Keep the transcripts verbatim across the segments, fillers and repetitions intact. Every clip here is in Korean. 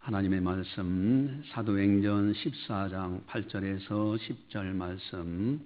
하나님의 말씀 사도행전 십사 장 팔 절에서 십 절 말씀.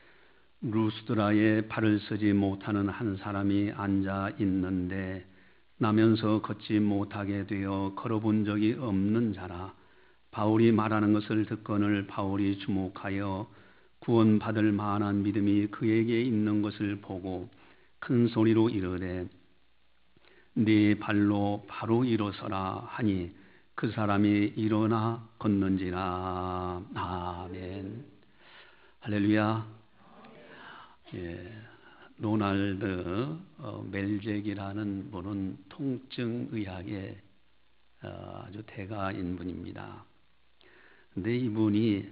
루스드라에 발을 서지 못하는 한 사람이 앉아 있는데 나면서 걷지 못하게 되어 걸어본 적이 없는 자라. 바울이 말하는 것을 듣거늘 바울이 주목하여 구원받을 만한 믿음이 그에게 있는 것을 보고 큰 소리로 이르되 네 발로 바로 일어서라 하니 그 사람이 일어나 걷는지라. 아멘. 할렐루야. 예, 로날드 어, 멜잭이라는 분은 통증의학의 어, 아주 대가인 분입니다. 근데 이분이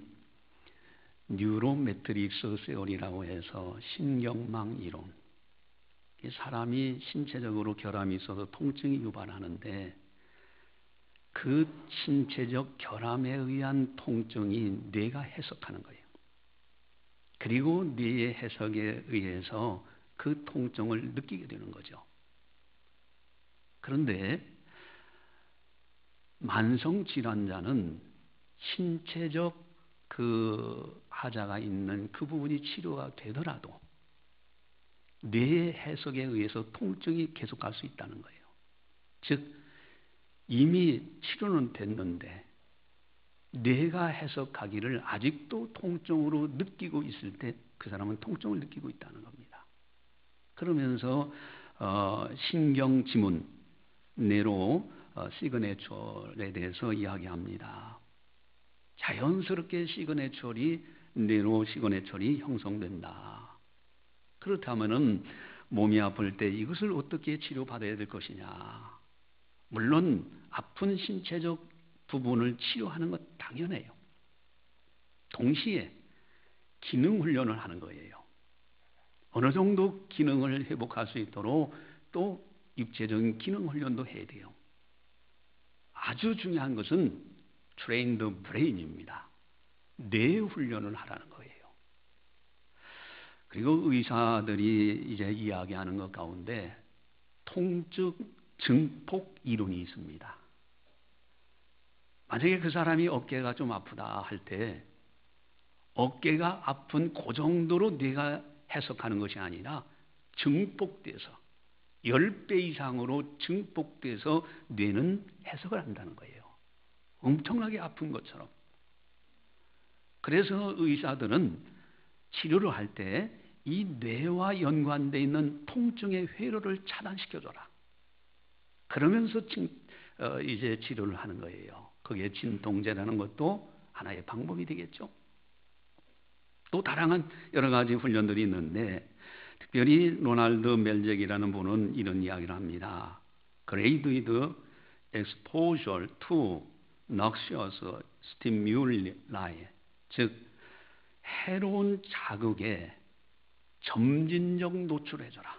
뉴로매트릭스 세오리라고 해서 신경망 이론, 사람이 신체적으로 결함이 있어서 통증이 유발하는데 그 신체적 결함에 의한 통증이 뇌가 해석하는 거예요. 그리고 뇌의 해석에 의해서 그 통증을 느끼게 되는 거죠. 그런데 만성 질환자는 신체적 그 하자가 있는 그 부분이 치료가 되더라도 뇌의 해석에 의해서 통증이 계속 갈 수 있다는 거예요. 즉 이미 치료는 됐는데 뇌가 해석하기를 아직도 통증으로 느끼고 있을 때 그 사람은 통증을 느끼고 있다는 겁니다. 그러면서 어, 신경지문 뇌로 어, 시그네처에 대해서 이야기합니다. 자연스럽게 시그네처리 뇌로 시그네처리 형성된다. 그렇다면은 몸이 아플 때 이것을 어떻게 치료받아야 될 것이냐. 물론 아픈 신체적 부분을 치료하는 것 당연해요. 동시에 기능 훈련을 하는 거예요. 어느 정도 기능을 회복할 수 있도록 또 육체적인 기능 훈련도 해야 돼요. 아주 중요한 것은 train the brain입니다. 뇌 훈련을 하라는 거예요. 그리고 의사들이 이제 이야기하는 것 가운데 통증 증폭 이론이 있습니다. 만약에 그 사람이 어깨가 좀 아프다 할 때 어깨가 아픈 그 정도로 뇌가 해석하는 것이 아니라 증폭돼서 십 배 이상으로 증폭돼서 뇌는 해석을 한다는 거예요. 엄청나게 아픈 것처럼. 그래서 의사들은 치료를 할 때 이 뇌와 연관되어 있는 통증의 회로를 차단시켜줘라. 그러면서 어, 이제 치료를 하는 거예요. 그게 진통제라는 것도 하나의 방법이 되겠죠. 또 다양한 여러 가지 훈련들이 있는데 특별히 로날드 멜잭이라는 분은 이런 이야기를 합니다. Graded exposure to noxious stimuli, 즉 해로운 자극에 점진적 노출해줘라.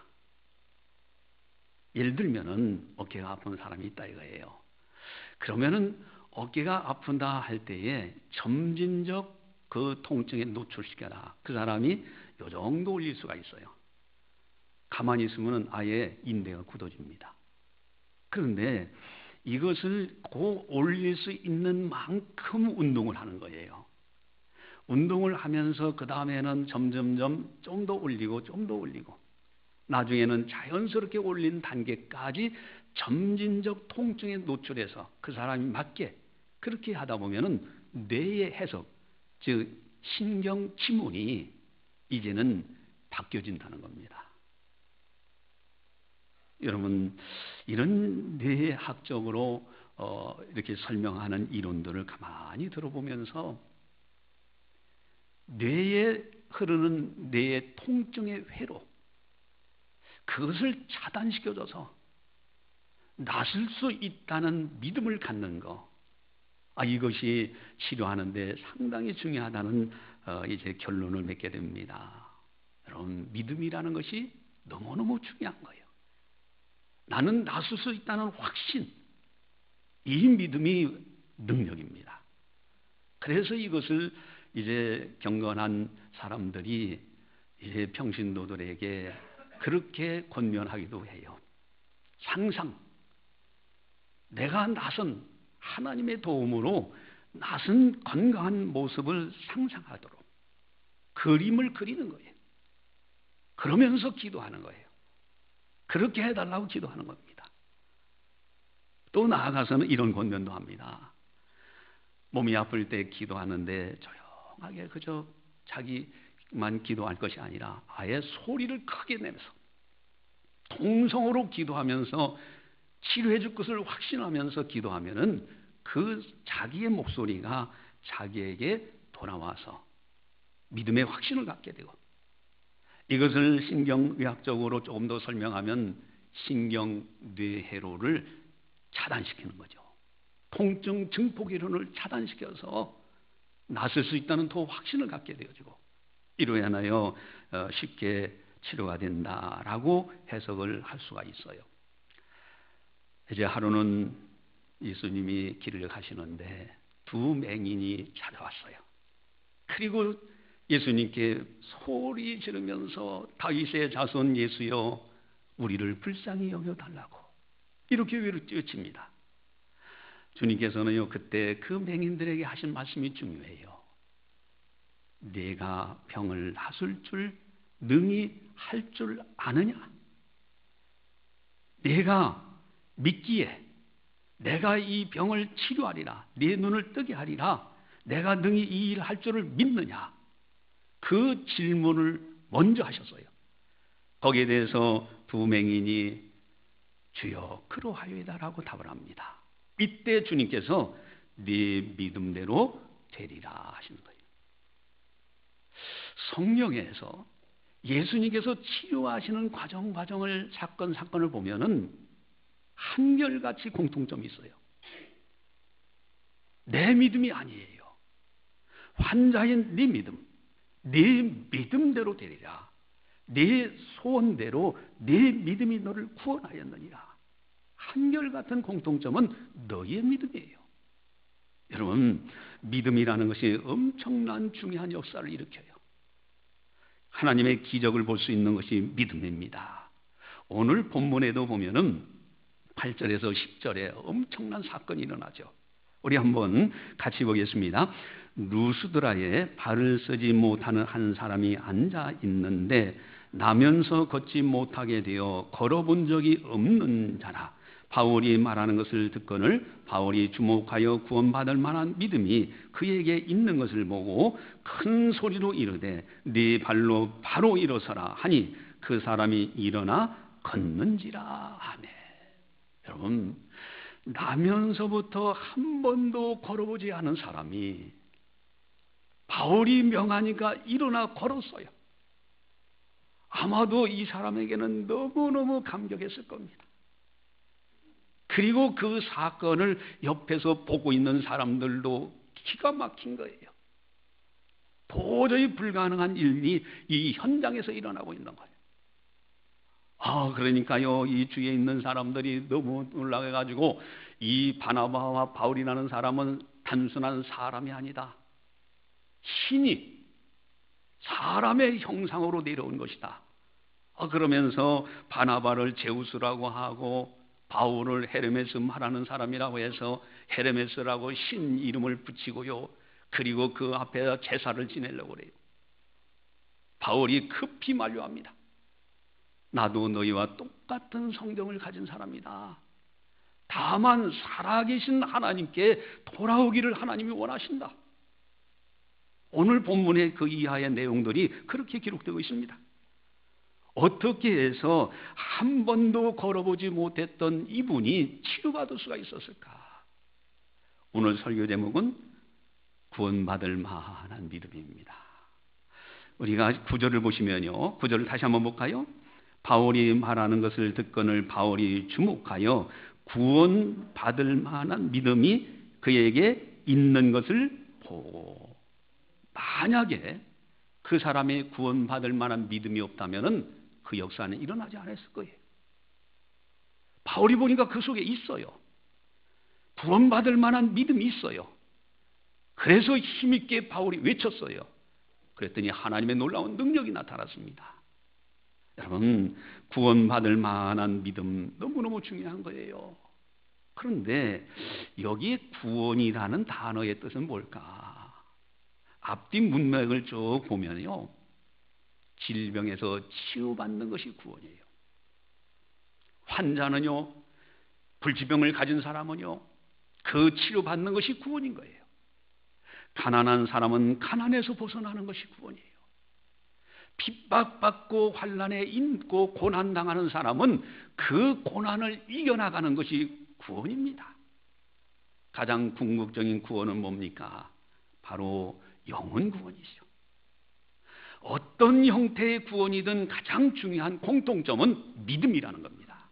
예를 들면은 어깨가 아픈 사람이 있다 이거예요. 그러면은 어깨가 아픈다 할 때에 점진적 그 통증에 노출시켜라. 그 사람이 요 정도 올릴 수가 있어요. 가만히 있으면 아예 인대가 굳어집니다. 그런데 이것을 고 올릴 수 있는 만큼 운동을 하는 거예요. 운동을 하면서 그 다음에는 점점점 좀 더 올리고 좀 더 올리고 나중에는 자연스럽게 올린 단계까지 점진적 통증에 노출해서 그 사람이 맞게 그렇게 하다 보면은 뇌의 해석, 즉 신경 지문이 이제는 바뀌어진다는 겁니다. 여러분, 이런 뇌학적으로 어, 이렇게 설명하는 이론들을 가만히 들어보면서 뇌에 흐르는 뇌의 통증의 회로, 그것을 차단시켜줘서 낫을 수 있다는 믿음을 갖는 거, 아, 이것이 치료하는데 상당히 중요하다는 어, 이제 결론을 맺게 됩니다. 여러분, 믿음이라는 것이 너무너무 중요한 거예요. 나는 낫을 수 있다는 확신, 이 믿음이 능력입니다. 그래서 이것을 이제 경건한 사람들이 이제 평신도들에게 그렇게 권면하기도 해요. 항상 내가 낫은 하나님의 도움으로 낯은 건강한 모습을 상상하도록 그림을 그리는 거예요. 그러면서 기도하는 거예요. 그렇게 해달라고 기도하는 겁니다. 또 나아가서는 이런 권면도 합니다. 몸이 아플 때 기도하는데 조용하게 그저 자기만 기도할 것이 아니라 아예 소리를 크게 내면서 통성으로 기도하면서 치료해 줄 것을 확신하면서 기도하면은 그 자기의 목소리가 자기에게 돌아와서 믿음의 확신을 갖게 되고, 이것을 신경의학적으로 조금 더 설명하면 신경뇌회로를 차단시키는 거죠. 통증 증폭이론을 차단시켜서 낫을 수 있다는 더 확신을 갖게 되어지고, 이로 인하여 쉽게 치료가 된다라고 해석을 할 수가 있어요. 이제 하루는 예수님이 길을 가시는데 두 맹인이 찾아왔어요. 그리고 예수님께 소리 지르면서 다윗의 자손 예수여 우리를 불쌍히 여겨달라고 이렇게 외칩니다. 주님께서는요, 그때 그 맹인들에게 하신 말씀이 중요해요. 네가 병을 낫을 줄 능히 할 줄 아느냐? 네가 믿기에 내가 이 병을 치료하리라, 네 눈을 뜨게 하리라, 내가 능히 이 일을 할 줄을 믿느냐? 그 질문을 먼저 하셨어요. 거기에 대해서 두 맹인이 주여 그러하여이다라고 답을 합니다. 이때 주님께서 네 믿음대로 되리라 하시는 거예요. 성경에서 예수님께서 치료하시는 과정 과정을 사건 사건을 보면은 한결같이 공통점이 있어요. 내 믿음이 아니에요. 환자인 네 믿음, 네 믿음대로 되리라. 네 소원대로 네 믿음이 너를 구원하였느니라. 한결같은 공통점은 너의 믿음이에요. 여러분, 믿음이라는 것이 엄청난 중요한 역사를 일으켜요. 하나님의 기적을 볼 수 있는 것이 믿음입니다. 오늘 본문에도 보면은 팔 절에서 십 절에 엄청난 사건이 일어나죠. 우리 한번 같이 보겠습니다. 루스드라에 발을 쓰지 못하는 한 사람이 앉아 있는데 나면서 걷지 못하게 되어 걸어본 적이 없는 자라. 바울이 말하는 것을 듣거늘 바울이 주목하여 구원받을 만한 믿음이 그에게 있는 것을 보고 큰 소리로 이르되 네 발로 바로 일어서라 하니 그 사람이 일어나 걷는지라 하매. 여러분, 나면서부터 한 번도 걸어보지 않은 사람이 바울이 명하니까 일어나 걸었어요. 아마도 이 사람에게는 너무너무 감격했을 겁니다. 그리고 그 사건을 옆에서 보고 있는 사람들도 기가 막힌 거예요. 도저히 불가능한 일이 이 현장에서 일어나고 있는 거예요. 아, 그러니까요, 이 주위에 있는 사람들이 너무 놀라가지고 이 바나바와 바울이라는 사람은 단순한 사람이 아니다. 신이 사람의 형상으로 내려온 것이다. 아, 그러면서 바나바를 제우스라고 하고 바울을 헤르메스 말하는 사람이라고 해서 헤르메스라고 신 이름을 붙이고요. 그리고 그 앞에 제사를 지내려고 그래요. 바울이 급히 만류합니다. 나도 너희와 똑같은 성경을 가진 사람이다. 다만 살아계신 하나님께 돌아오기를 하나님이 원하신다. 오늘 본문의 그 이하의 내용들이 그렇게 기록되고 있습니다. 어떻게 해서 한 번도 걸어보지 못했던 이분이 치료받을 수가 있었을까? 오늘 설교 제목은 구원받을 만한 믿음입니다. 우리가 구절을 보시면요, 구절을 다시 한번 볼까요? 바울이 말하는 것을 듣거늘 바울이 주목하여 구원받을 만한 믿음이 그에게 있는 것을 보고, 만약에 그 사람의 구원받을 만한 믿음이 없다면은 그 역사는 일어나지 않았을 거예요. 바울이 보니까 그 속에 있어요. 구원받을 만한 믿음이 있어요. 그래서 힘있게 바울이 외쳤어요. 그랬더니 하나님의 놀라운 능력이 나타났습니다. 여러분, 구원받을 만한 믿음 너무너무 중요한 거예요. 그런데 여기 구원이라는 단어의 뜻은 뭘까? 앞뒤 문맥을 쭉 보면요, 질병에서 치유받는 것이 구원이에요. 환자는요, 불치병을 가진 사람은요, 그 치료받는 것이 구원인 거예요. 가난한 사람은 가난에서 벗어나는 것이 구원이에요. 핍박받고 환난에 인고 고난당하는 사람은 그 고난을 이겨나가는 것이 구원입니다. 가장 궁극적인 구원은 뭡니까? 바로 영혼 구원이죠. 어떤 형태의 구원이든 가장 중요한 공통점은 믿음이라는 겁니다.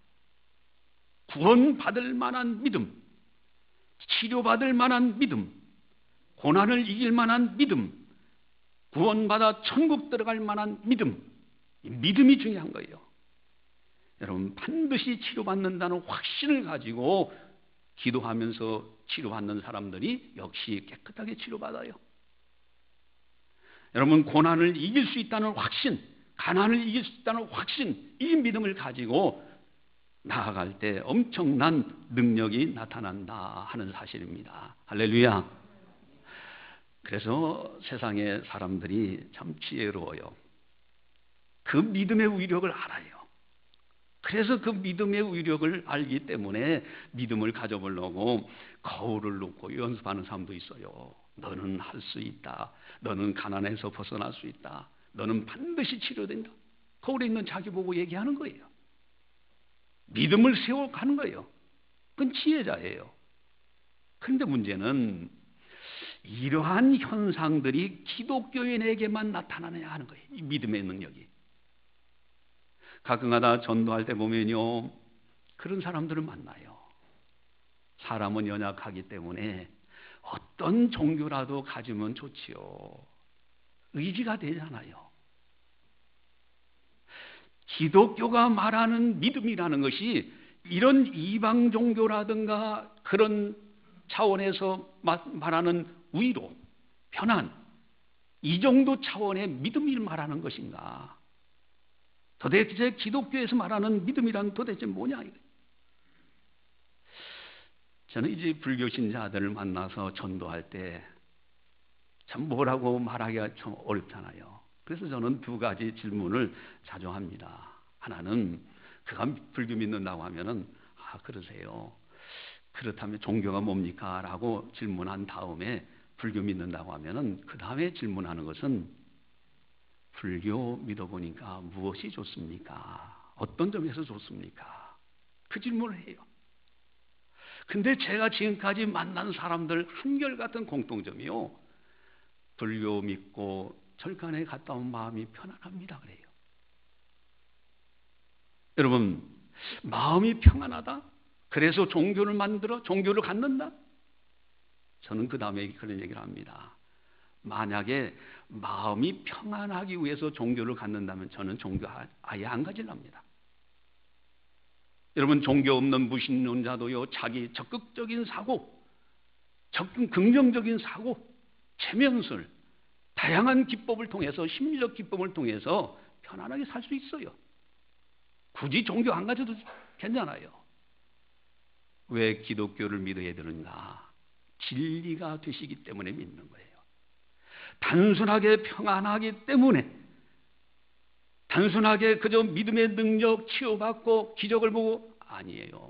구원받을 만한 믿음, 치료받을 만한 믿음, 고난을 이길 만한 믿음, 구원받아 천국 들어갈 만한 믿음, 믿음이 중요한 거예요. 여러분, 반드시 치료받는다는 확신을 가지고 기도하면서 치료받는 사람들이 역시 깨끗하게 치료받아요. 여러분, 고난을 이길 수 있다는 확신, 가난을 이길 수 있다는 확신, 이 믿음을 가지고 나아갈 때 엄청난 능력이 나타난다 하는 사실입니다. 할렐루야. 그래서 세상의 사람들이 참 지혜로워요. 그 믿음의 위력을 알아요. 그래서 그 믿음의 위력을 알기 때문에 믿음을 가져보려고 거울을 놓고 연습하는 사람도 있어요. 너는 할 수 있다. 너는 가난에서 벗어날 수 있다. 너는 반드시 치료된다. 거울에 있는 자기 보고 얘기하는 거예요. 믿음을 세워가는 거예요. 그건 지혜자예요. 그런데 문제는 이러한 현상들이 기독교인에게만 나타나느냐 하는 거예요. 이 믿음의 능력이. 가끔가다 전도할 때 보면요, 그런 사람들을 만나요. 사람은 연약하기 때문에 어떤 종교라도 가지면 좋지요. 의지가 되잖아요. 기독교가 말하는 믿음이라는 것이 이런 이방 종교라든가 그런 차원에서 말하는 위로, 편안, 이 정도 차원의 믿음을 말하는 것인가? 도대체 기독교에서 말하는 믿음이란 도대체 뭐냐? 저는 이제 불교 신자들을 만나서 전도할 때 참 뭐라고 말하기가 좀 어렵잖아요. 그래서 저는 두 가지 질문을 자주 합니다. 하나는 그가 불교 믿는다고 하면은 아 그러세요. 그렇다면 종교가 뭡니까? 라고 질문한 다음에 불교 믿는다고 하면은 그 다음에 질문하는 것은 불교 믿어보니까 무엇이 좋습니까? 어떤 점에서 좋습니까? 그 질문을 해요. 근데 제가 지금까지 만난 사람들 한결같은 공통점이요. 불교 믿고 절간에 갔다 온 마음이 편안합니다. 그래요. 여러분, 마음이 평안하다? 그래서 종교를 만들어 종교를 갖는다? 저는 그 다음에 그런 얘기를 합니다. 만약에 마음이 평안하기 위해서 종교를 갖는다면 저는 종교 아예 안 가지랍니다. 여러분, 종교 없는 무신론자도요, 자기 적극적인 사고, 적극 긍정적인 사고, 최면술, 다양한 기법을 통해서, 심리적 기법을 통해서 편안하게 살 수 있어요. 굳이 종교 안 가져도 괜찮아요. 왜 기독교를 믿어야 되는가? 진리가 되시기 때문에 믿는 거예요. 단순하게 평안하기 때문에, 단순하게 그저 믿음의 능력 치유받고 기적을 보고 아니에요.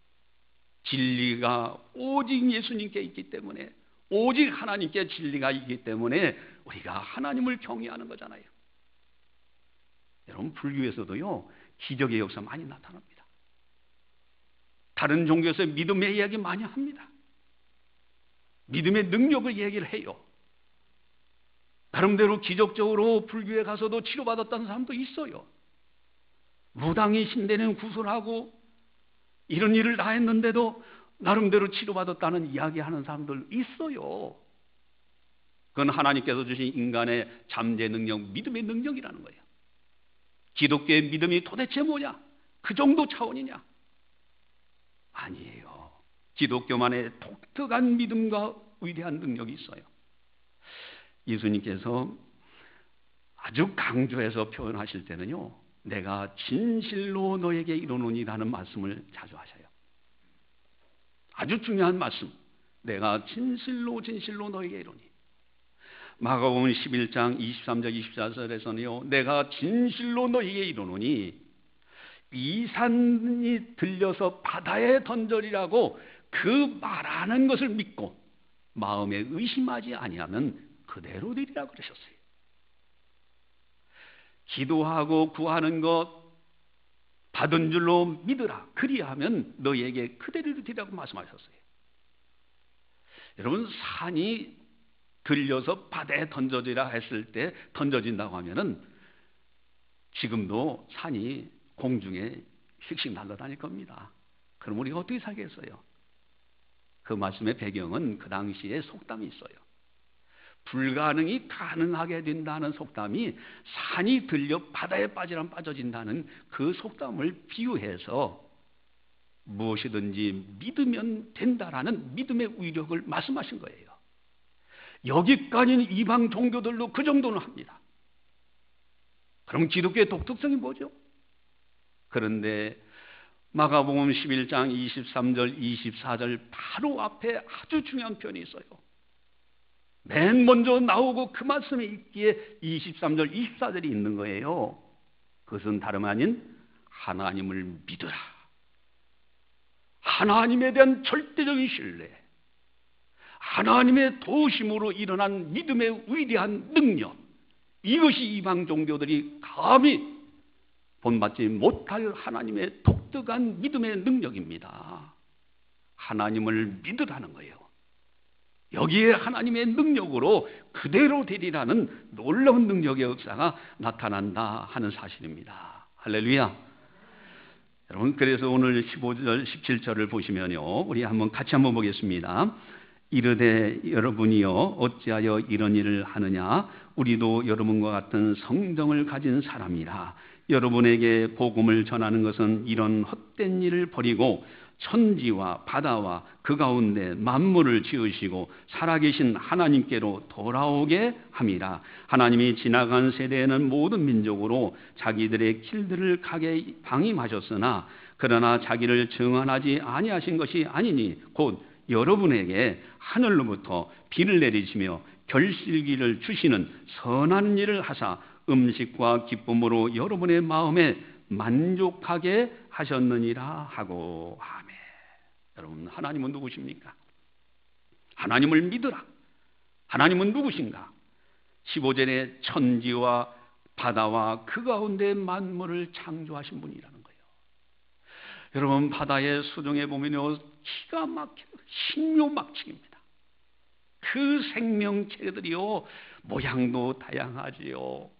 진리가 오직 예수님께 있기 때문에, 오직 하나님께 진리가 있기 때문에 우리가 하나님을 경외하는 거잖아요. 여러분, 불교에서도요 기적의 역사 많이 나타납니다. 다른 종교에서 믿음의 이야기 많이 합니다. 믿음의 능력을 얘기를 해요. 나름대로 기적적으로 불교에 가서도 치료받았다는 사람도 있어요. 무당이 신대는 구슬하고 이런 일을 다 했는데도 나름대로 치료받았다는 이야기하는 사람들 있어요. 그건 하나님께서 주신 인간의 잠재 능력, 믿음의 능력이라는 거예요. 기독교의 믿음이 도대체 뭐냐? 그 정도 차원이냐? 아니에요. 기독교만의 독특한 믿음과 위대한 능력이 있어요. 예수님께서 아주 강조해서 표현하실 때는요, 내가 진실로 너에게 이르노니라는 말씀을 자주 하셔요. 아주 중요한 말씀. 내가 진실로 진실로 너에게 이르노니. 마가복음 십일 장 이십삼 절 이십사 절에서는요, 내가 진실로 너에게 이르노니 이 산이 들려서 바다에 던져리라고 그 말하는 것을 믿고 마음에 의심하지 아니하면 그대로 되리라 그러셨어요. 기도하고 구하는 것 받은 줄로 믿으라. 그리하면 너희에게 그대로 되리라고 말씀하셨어요. 여러분, 산이 들려서 바다에 던져지라 했을 때 던져진다고 하면은 지금도 산이 공중에 휙휙 날아다닐 겁니다. 그럼 우리가 어떻게 살겠어요? 그 말씀의 배경은 그 당시에 속담이 있어요. 불가능이 가능하게 된다는 속담이 산이 들려 바다에 빠지면 빠져진다는 그 속담을 비유해서 무엇이든지 믿으면 된다라는 믿음의 위력을 말씀하신 거예요. 여기까지는 이방 종교들도 그 정도는 합니다. 그럼 기독교의 독특성이 뭐죠? 그런데 마가복음 십일 장 이십삼 절 이십사 절 바로 앞에 아주 중요한 표현이 있어요. 맨 먼저 나오고 그 말씀에 있기에 이십삼 절 이십사 절이 있는 거예요. 그것은 다름 아닌 하나님을 믿으라. 하나님에 대한 절대적인 신뢰, 하나님의 도우심으로 일어난 믿음의 위대한 능력, 이것이 이방 종교들이 감히 본받지 못할 하나님의 독특한 믿음의 능력입니다. 하나님을 믿으라는 거예요. 여기에 하나님의 능력으로 그대로 되리라는 놀라운 능력의 역사가 나타난다 하는 사실입니다. 할렐루야. 여러분, 그래서 오늘 십오 절 십칠 절을 보시면요, 우리 한번 같이 한번 보겠습니다. 이르되 여러분이요 어찌하여 이런 일을 하느냐. 우리도 여러분과 같은 성정을 가진 사람이라. 여러분에게 복음을 전하는 것은 이런 헛된 일을 버리고 천지와 바다와 그 가운데 만물을 지으시고 살아계신 하나님께로 돌아오게 함이라. 하나님이 지나간 세대에는 모든 민족으로 자기들의 길들을 가게 방임하셨으나 그러나 자기를 증언하지 아니하신 것이 아니니 곧 여러분에게 하늘로부터 비를 내리시며 결실기를 주시는 선한 일을 하사 음식과 기쁨으로 여러분의 마음에 만족하게 하셨느니라 하고. 아멘. 여러분, 하나님은 누구십니까? 하나님을 믿으라. 하나님은 누구신가? 십오 절에 천지와 바다와 그 가운데 만물을 창조하신 분이라는 거예요. 여러분, 바다의 수중에 보면요, 기가 막혀 신묘막측입니다. 그 생명체들이요, 모양도 다양하지요.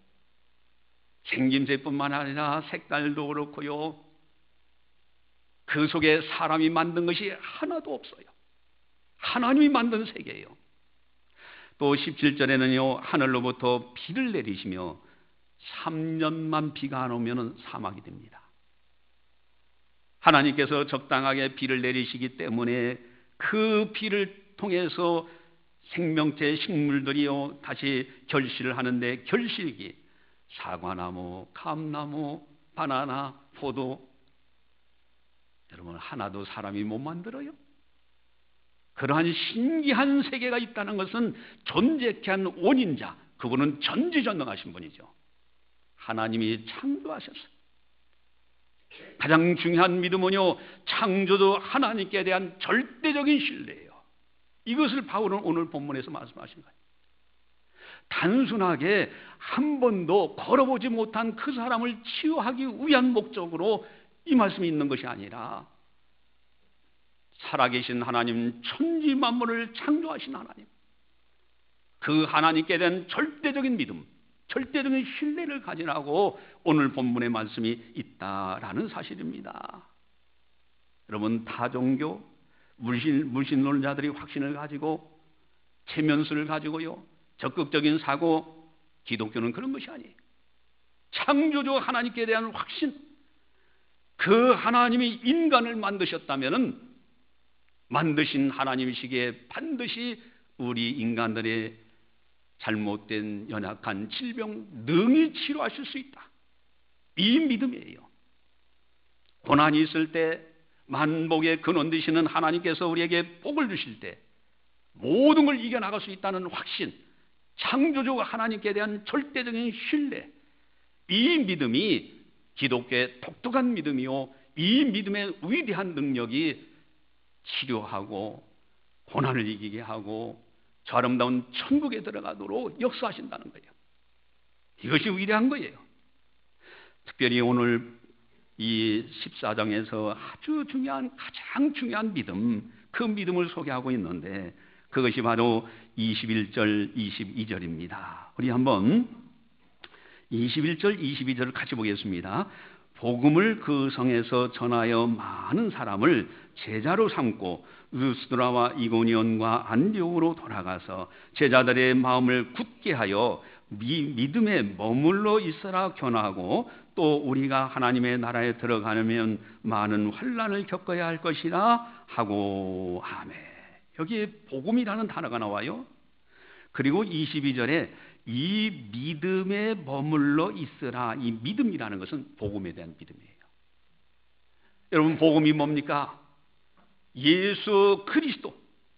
생김새뿐만 아니라 색깔도 그렇고요. 그 속에 사람이 만든 것이 하나도 없어요. 하나님이 만든 세계예요. 또 십칠 절에는요, 하늘로부터 비를 내리시며 삼 년만 비가 안 오면 사막이 됩니다. 하나님께서 적당하게 비를 내리시기 때문에 그 비를 통해서 생명체 식물들이요 다시 결실을 하는데, 결실기 사과나무, 감나무, 바나나, 포도, 여러분 하나도 사람이 못 만들어요. 그러한 신기한 세계가 있다는 것은 존재케 한 원인자, 그분은 전지전능하신 분이죠. 하나님이 창조하셨어요. 가장 중요한 믿음은요, 창조주 하나님께 대한 절대적인 신뢰예요. 이것을 바울은 오늘 본문에서 말씀하신 거예요. 단순하게 한 번도 걸어보지 못한 그 사람을 치유하기 위한 목적으로 이 말씀이 있는 것이 아니라, 살아계신 하나님, 천지 만물을 창조하신 하나님, 그 하나님께 대한 절대적인 믿음, 절대적인 신뢰를 가지라고 오늘 본문의 말씀이 있다라는 사실입니다. 여러분, 타종교, 물신, 물신론자들이 확신을 가지고 체면수를 가지고요 적극적인 사고, 기독교는 그런 것이 아니에요. 창조주 하나님께 대한 확신, 그 하나님이 인간을 만드셨다면 만드신 하나님이시기에 반드시 우리 인간들의 잘못된 연약한 질병 능히 치료하실 수 있다. 이 믿음이에요. 고난이 있을 때, 만복의 근원 되시는 하나님께서 우리에게 복을 주실 때 모든 걸 이겨나갈 수 있다는 확신, 창조주 하나님께 대한 절대적인 신뢰, 이 믿음이 기독교의 독특한 믿음이요, 이 믿음의 위대한 능력이 치료하고 고난을 이기게 하고 저 아름다운 천국에 들어가도록 역사하신다는 거예요. 이것이 위대한 거예요. 특별히 오늘 이 십사 장에서 아주 중요한, 가장 중요한 믿음, 그 믿음을 소개하고 있는데 그것이 바로 이십일 절, 이십이 절입니다. 우리 한번 이십일 절, 이십이 절을 같이 보겠습니다. 복음을 그 성에서 전하여 많은 사람을 제자로 삼고 루스드라와 이고니온과 안디옥으로 돌아가서 제자들의 마음을 굳게 하여 미, 믿음에 머물러 있어라 권하고 또 우리가 하나님의 나라에 들어가려면 많은 환난을 겪어야 할 것이라 하고 아멘. 여기에 복음이라는 단어가 나와요. 그리고 이십이 절에 이 믿음에 머물러 있으라. 이 믿음이라는 것은 복음에 대한 믿음이에요. 여러분, 복음이 뭡니까? 예수 그리스도,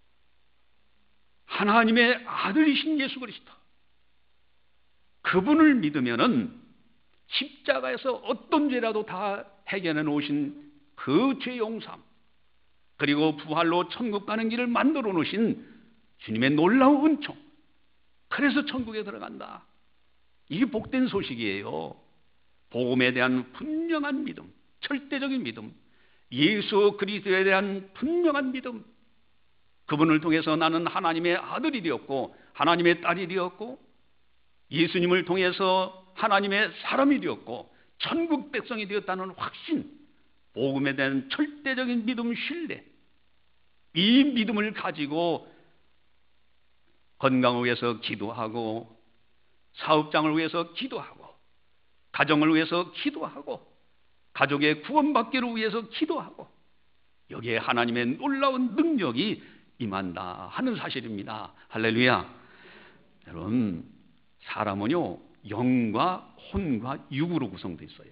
하나님의 아들이신 예수 그리스도, 그분을 믿으면은 십자가에서 어떤 죄라도 다 해결해 놓으신 그 죄 용서, 그리고 부활로 천국 가는 길을 만들어 놓으신 주님의 놀라운 은총, 그래서 천국에 들어간다. 이게 복된 소식이에요. 복음에 대한 분명한 믿음, 절대적인 믿음, 예수 그리스도에 대한 분명한 믿음, 그분을 통해서 나는 하나님의 아들이 되었고 하나님의 딸이 되었고 예수님을 통해서 하나님의 사람이 되었고 천국 백성이 되었다는 확신, 복음에 대한 절대적인 믿음, 신뢰, 이 믿음을 가지고 건강을 위해서 기도하고 사업장을 위해서 기도하고 가정을 위해서 기도하고 가족의 구원받기를 위해서 기도하고 여기에 하나님의 놀라운 능력이 임한다 하는 사실입니다. 할렐루야. 여러분, 사람은요 영과 혼과 육으로 구성되어 있어요.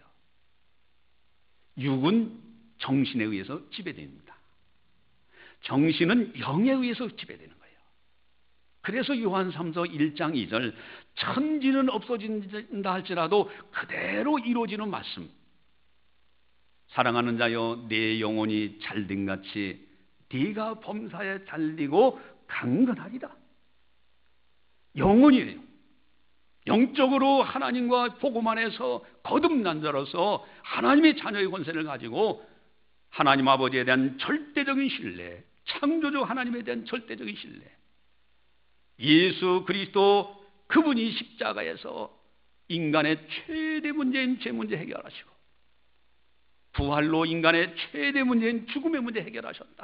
육은 정신에 의해서 지배됩니다. 정신은 영에 의해서 지배되는 거예요. 그래서 요한 삼서 일 장 이 절, 천지는 없어진다 할지라도 그대로 이루어지는 말씀, 사랑하는 자여 내 영혼이 잘된 같이 네가 범사에 잘되고 강건하리라. 영혼이에요. 영적으로 하나님과 복음 안에서 거듭난 자로서 하나님의 자녀의 권세를 가지고 하나님 아버지에 대한 절대적인 신뢰, 창조주 하나님에 대한 절대적인 신뢰, 예수 그리스도 그분이 십자가에서 인간의 최대 문제인 죄 문제 해결하시고 부활로 인간의 최대 문제인 죽음의 문제 해결하셨다.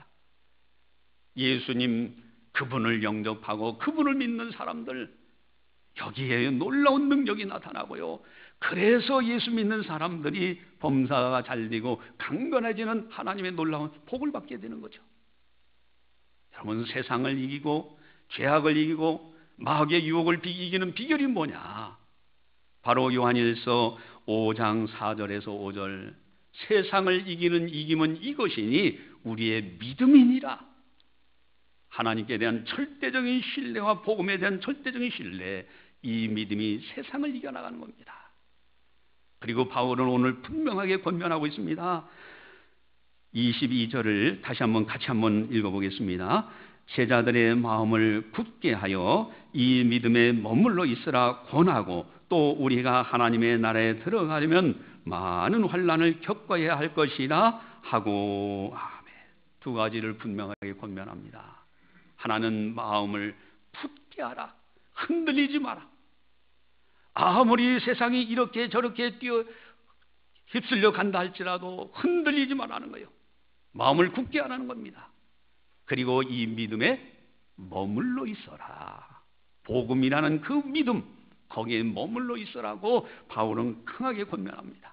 예수님 그분을 영접하고 그분을 믿는 사람들, 여기에 놀라운 능력이 나타나고요. 그래서 예수 믿는 사람들이 범사가 잘되고 강건해지는 하나님의 놀라운 복을 받게 되는 거죠. 여러분, 세상을 이기고 죄악을 이기고 마귀의 유혹을 이기는 비결이 뭐냐? 바로 요한일서 오 장 사 절에서 오 절, 세상을 이기는 이김은 이것이니 우리의 믿음이니라. 하나님께 대한 절대적인 신뢰와 복음에 대한 절대적인 신뢰, 이 믿음이 세상을 이겨나가는 겁니다. 그리고 바울은 오늘 분명하게 권면하고 있습니다. 이십이 절을 다시 한번 같이 한번 읽어보겠습니다. 제자들의 마음을 굳게 하여 이 믿음에 머물러 있으라 권하고 또 우리가 하나님의 나라에 들어가려면 많은 환난을 겪어야 할 것이라 하고 아멘. 두 가지를 분명하게 권면합니다. 하나는 마음을 굳게 하라. 흔들리지 마라. 아무리 세상이 이렇게 저렇게 뛰어 휩쓸려 간다 할지라도 흔들리지 말라는 거예요. 마음을 굳게 하라는 겁니다. 그리고 이 믿음에 머물러 있어라. 복음이라는 그 믿음, 거기에 머물러 있으라고 바울은 강하게 권면합니다.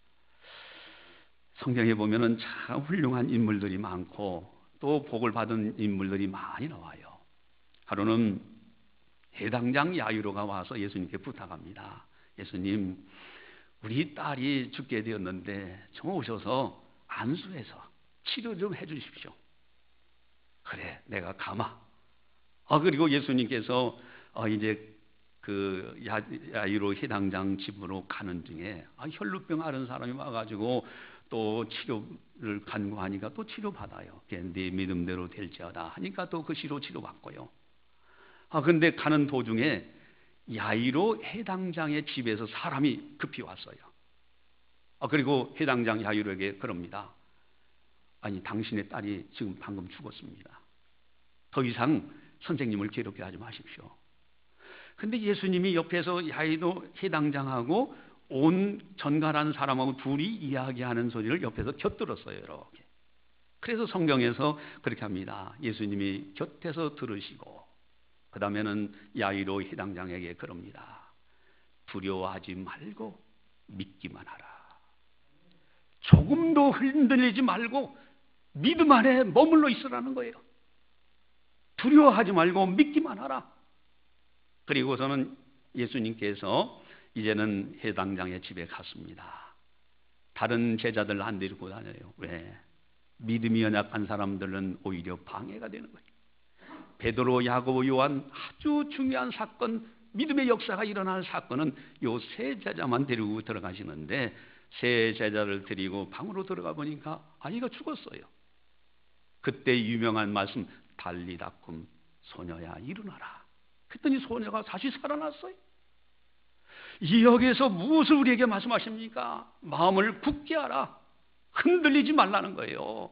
성경에 보면은 참 훌륭한 인물들이 많고 또 복을 받은 인물들이 많이 나와요. 하루는 해당장 야이로가 와서 예수님께 부탁합니다. 예수님, 우리 딸이 죽게 되었는데 좀 오셔서 안수해서 치료 좀 해주십시오. 그래, 내가 가마. 아, 그리고 예수님께서 어, 이제 그 야, 야이로 해당장 집으로 가는 중에 아, 혈루병 앓은 사람이 와가지고 또 치료를 간구하니까 또 치료받아요. 네 믿음대로 될지어다 하니까 또 그 시로 치료받고요. 아, 근데 가는 도중에 야이로 해당장의 집에서 사람이 급히 왔어요. 아, 그리고 해당장 야이로에게 그럽니다. 아니, 당신의 딸이 지금 방금 죽었습니다. 더 이상 선생님을 괴롭게 하지 마십시오. 근데 예수님이 옆에서 야이로 해당장하고 온 전갈한 사람하고 둘이 이야기하는 소리를 옆에서 곁들었어요. 이렇게. 그래서 성경에서 그렇게 합니다. 예수님이 곁에서 들으시고 그 다음에는 야이로 해당장에게 그럽니다. 두려워하지 말고 믿기만 하라. 조금도 흔들리지 말고 믿음 안에 머물러 있으라는 거예요. 두려워하지 말고 믿기만 하라. 그리고서는 예수님께서 이제는 해당장의 집에 갔습니다. 다른 제자들 안 데리고 다녀요. 왜? 믿음이 연약한 사람들은 오히려 방해가 되는 거예요. 베드로, 야고보, 요한 아주 중요한 사건, 믿음의 역사가 일어나는 사건은 요 세 제자만 데리고 들어가시는데 세 제자를 데리고 방으로 들어가 보니까 아이가 죽었어요. 그때 유명한 말씀 달리다쿰 소녀야 일어나라. 그랬더니 소녀가 다시 살아났어요. 이 여기에서 무엇을 우리에게 말씀하십니까? 마음을 굳게 하라. 흔들리지 말라는 거예요.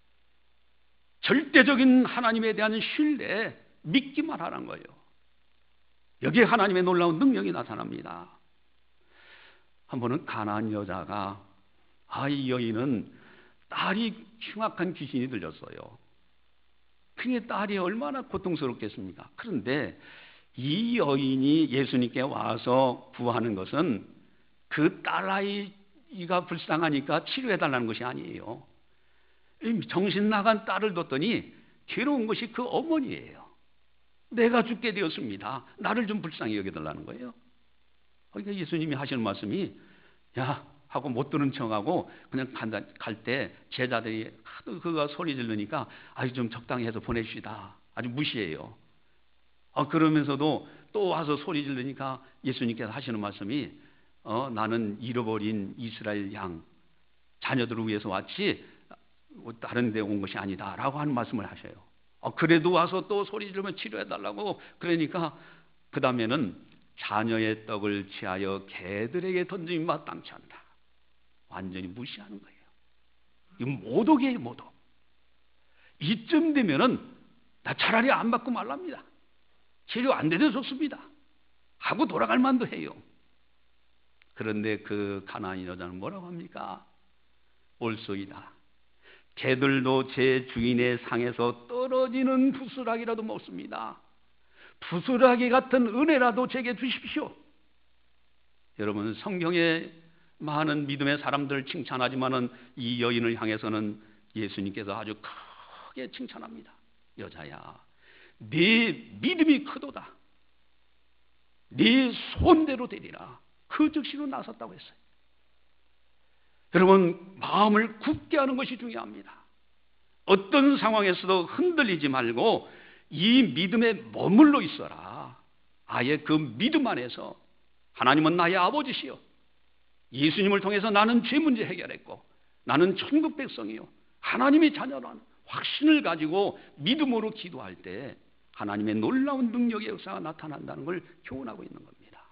절대적인 하나님에 대한 신뢰, 믿기만 하라는 거예요. 여기에 하나님의 놀라운 능력이 나타납니다. 한 번은 가나안 여자가 아, 이 여인은 딸이 흉악한 귀신이 들렸어요. 그의 딸이 얼마나 고통스럽겠습니까? 그런데 이 여인이 예수님께 와서 구하는 것은 그 딸아이가 불쌍하니까 치료해달라는 것이 아니에요. 정신 나간 딸을 뒀더니 괴로운 것이 그 어머니예요. 내가 죽게 되었습니다. 나를 좀 불쌍히 여겨달라는 거예요. 그러니까 예수님이 하시는 말씀이 야 하고 못 들은 척하고 그냥 간다, 갈 때 제자들이 하도 그가 소리 지르니까 아주 좀 적당히 해서 보내시다. 아주 무시해요. 아, 그러면서도 또 와서 소리 지르니까 예수님께서 하시는 말씀이 어, 나는 잃어버린 이스라엘 양 자녀들을 위해서 왔지 다른 데 온 것이 아니다 라고 하는 말씀을 하셔요. 어, 그래도 와서 또 소리 지르면 치료해달라고 그러니까 그 다음에는 자녀의 떡을 취하여 개들에게 던짐이 마땅치 않다. 완전히 무시하는 거예요. 이건 모독이에요, 모독. 이쯤 되면은 나 차라리 안 받고 말랍니다. 치료 안 되도 좋습니다. 하고 돌아갈 만도 해요. 그런데 그 가나안 여자는 뭐라고 합니까? 옳소이다. 개들도 제 주인의 상에서 떨어지는 부스라기라도 먹습니다. 부스라기 같은 은혜라도 제게 주십시오. 여러분, 성경에 많은 믿음의 사람들을 칭찬하지만은 이 여인을 향해서는 예수님께서 아주 크게 칭찬합니다. 여자야, 네 믿음이 크도다. 네 손대로 되리라. 그 즉시로 나섰다고 했어요. 여러분, 마음을 굳게 하는 것이 중요합니다. 어떤 상황에서도 흔들리지 말고 이 믿음에 머물러 있어라. 아예 그 믿음 안에서 하나님은 나의 아버지시요. 예수님을 통해서 나는 죄 문제 해결했고 나는 천국 백성이요. 하나님의 자녀라는 확신을 가지고 믿음으로 기도할 때 하나님의 놀라운 능력의 역사가 나타난다는 걸 교훈하고 있는 겁니다.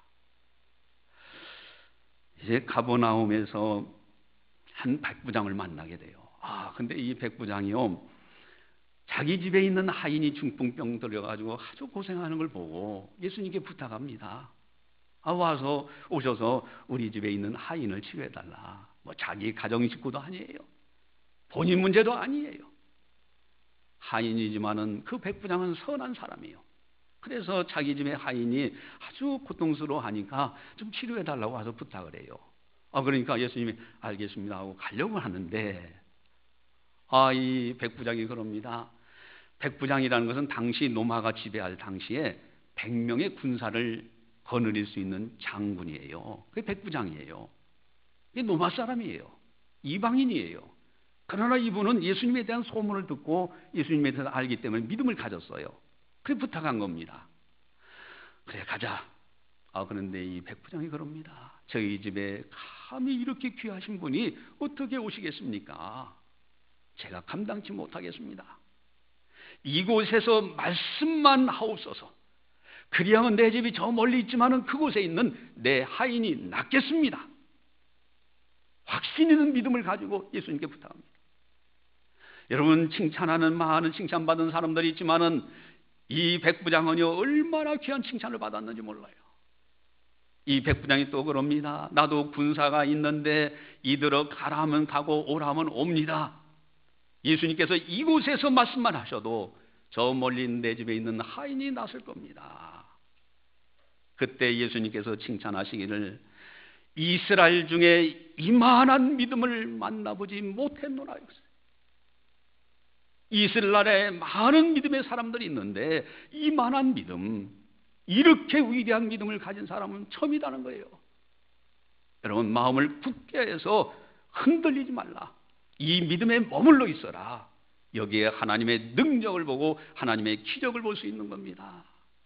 이제 가버나움에서 한 백부장을 만나게 돼요. 아, 근데 이 백부장이요, 자기 집에 있는 하인이 중풍병 들여가지고 아주 고생하는 걸 보고 예수님께 부탁합니다. 아, 와서 오셔서 우리 집에 있는 하인을 치료해달라. 뭐 자기 가정 식구도 아니에요. 본인 문제도 아니에요. 하인이지만은 그 백부장은 선한 사람이에요. 그래서 자기 집에 하인이 아주 고통스러워하니까 좀 치료해달라고 와서 부탁을 해요. 아, 그러니까 예수님이 알겠습니다 하고 가려고 하는데 아, 이 백부장이 그럽니다. 백부장이라는 것은 당시 로마가 지배할 당시에 백 명의 군사를 거느릴 수 있는 장군이에요. 그게 백부장이에요. 이게 로마 사람이에요. 이방인이에요. 그러나 이분은 예수님에 대한 소문을 듣고 예수님에 대해서 알기 때문에 믿음을 가졌어요. 그래 부탁한 겁니다. 그래 가자. 아 그런데 이 백부장이 그럽니다. 저희 집에 감히 이렇게 귀하신 분이 어떻게 오시겠습니까? 제가 감당치 못하겠습니다. 이곳에서 말씀만 하옵소서. 그리하면 내 집이 저 멀리 있지만은 그곳에 있는 내 하인이 낫겠습니다. 확신 있는 믿음을 가지고 예수님께 부탁합니다. 여러분 칭찬하는 많은 칭찬받은 사람들이 있지만은 이 백부장은요 얼마나 귀한 칭찬을 받았는지 몰라요. 이 백부장이 또 그럽니다. 나도 군사가 있는데 이들어 가라 하면 가고 오라 하면 옵니다. 예수님께서 이곳에서 말씀만 하셔도 저 멀리 내 집에 있는 하인이 낫을 겁니다. 그때 예수님께서 칭찬하시기를 이스라엘 중에 이만한 믿음을 만나보지 못했노라 했어요. 이스라엘에 많은 믿음의 사람들이 있는데 이만한 믿음, 이렇게 위대한 믿음을 가진 사람은 처음이라는 거예요. 여러분 마음을 굳게 해서 흔들리지 말라. 이 믿음에 머물러 있어라. 여기에 하나님의 능력을 보고 하나님의 기적을 볼 수 있는 겁니다.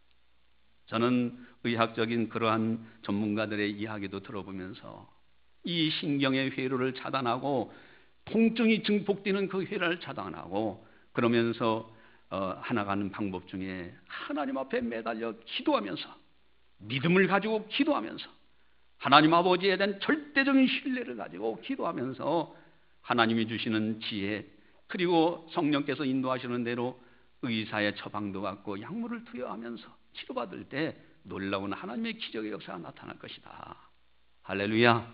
저는 의학적인 그러한 전문가들의 이야기도 들어보면서 이 신경의 회로를 차단하고 통증이 증폭되는 그 회로를 차단하고 그러면서 어, 하나 가는 방법 중에 하나님 앞에 매달려 기도하면서 믿음을 가지고 기도하면서 하나님 아버지에 대한 절대적인 신뢰를 가지고 기도하면서 하나님이 주시는 지혜 그리고 성령께서 인도하시는 대로 의사의 처방도 받고 약물을 투여하면서 치료받을 때 놀라운 하나님의 기적의 역사가 나타날 것이다. 할렐루야.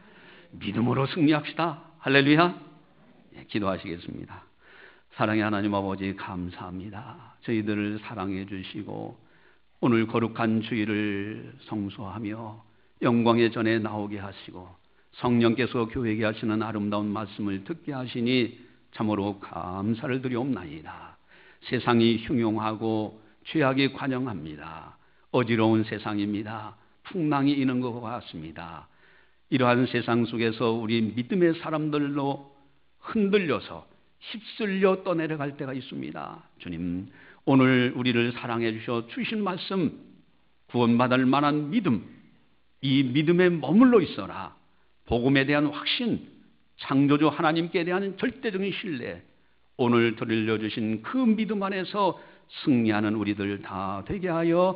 믿음으로 승리합시다. 할렐루야. 예, 기도하시겠습니다. 사랑의 하나님 아버지 감사합니다. 저희들을 사랑해 주시고 오늘 거룩한 주일을 성소하며 영광의 전에 나오게 하시고 성령께서 교회에게 하시는 아름다운 말씀을 듣게 하시니 참으로 감사를 드리옵나이다. 세상이 흉용하고 죄악이 관영합니다. 어지러운 세상입니다. 풍랑이 있는 것 같습니다. 이러한 세상 속에서 우리 믿음의 사람들로 흔들려서 휩쓸려 떠내려갈 때가 있습니다. 주님, 오늘 우리를 사랑해 주셔 주신 말씀, 구원받을 만한 믿음, 이 믿음에 머물러 있어라. 복음에 대한 확신, 창조주 하나님께 대한 절대적인 신뢰, 오늘 들려주신 그 믿음 안에서 승리하는 우리들 다 되게 하여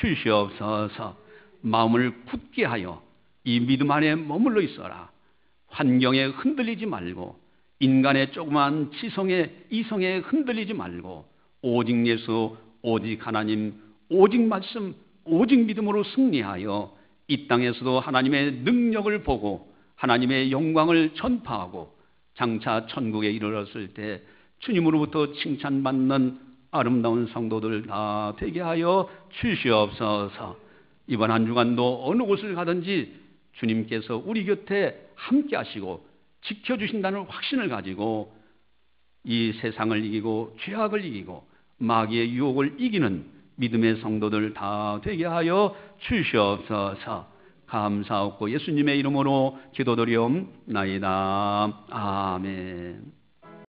주시옵소서. 마음을 굳게 하여 이 믿음 안에 머물러 있어라. 환경에 흔들리지 말고 인간의 조그만 지성에 이성에 흔들리지 말고 오직 예수, 오직 하나님, 오직 말씀, 오직 믿음으로 승리하여 이 땅에서도 하나님의 능력을 보고 하나님의 영광을 전파하고 장차 천국에 이르렀을 때 주님으로부터 칭찬받는 아름다운 성도들 다 되게 하여 주시옵소서. 이번 한 주간도 어느 곳을 가든지 주님께서 우리 곁에 함께 하시고 지켜주신다는 확신을 가지고 이 세상을 이기고 죄악을 이기고 마귀의 유혹을 이기는 믿음의 성도들 다 되게 하여 주시옵소서. 감사하고 예수님의 이름으로 기도드리옵나이다. 아멘.